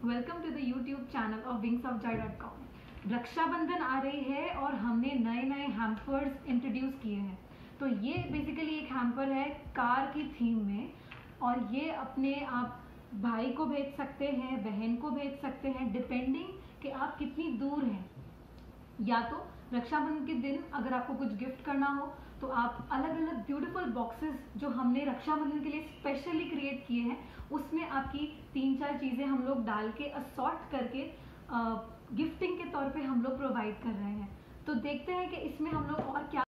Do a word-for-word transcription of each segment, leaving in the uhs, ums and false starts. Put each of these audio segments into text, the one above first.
Welcome to the YouTube channel of Wings of Joy dot com. Rakshabandhan आ रही है और हमने नए नए हैम्पर्स इंट्रोड्यूस किए हैं। तो ये बेसिकली एक हैम्पर है कार की थीम में, और ये अपने आप भाई को भेज सकते हैं, बहन को भेज सकते हैं, डिपेंडिंग कि आप कितनी दूर हैं। या तो रक्षाबंधन के दिन अगर आपको कुछ गिफ्ट करना हो तो आप अलग अलग ब्यूटीफुल बॉक्सेस जो हमने रक्षाबंधन के लिए स्पेशली क्रिएट किए हैं, उसमें आपकी तीन चार चीज़ें हम लोग डाल के असॉर्ट करके गिफ्टिंग के तौर पे हम लोग प्रोवाइड कर रहे हैं। तो देखते हैं कि इसमें हम लोग और क्या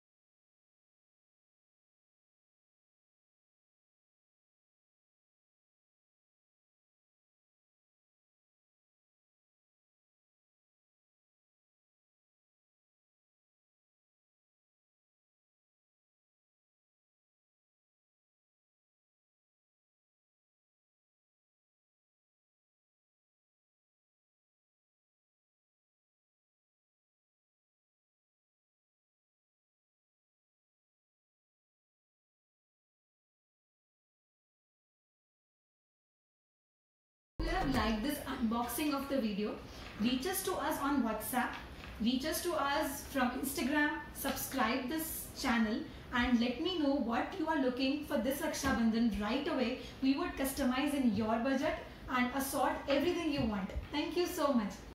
like this unboxing of the video. Reach us to us on WhatsApp, reach us to us from Instagram, subscribe this channel and let me know what you are looking for this Raksha Bandhan right away. We would customize in your budget and assort everything you want. Thank you so much.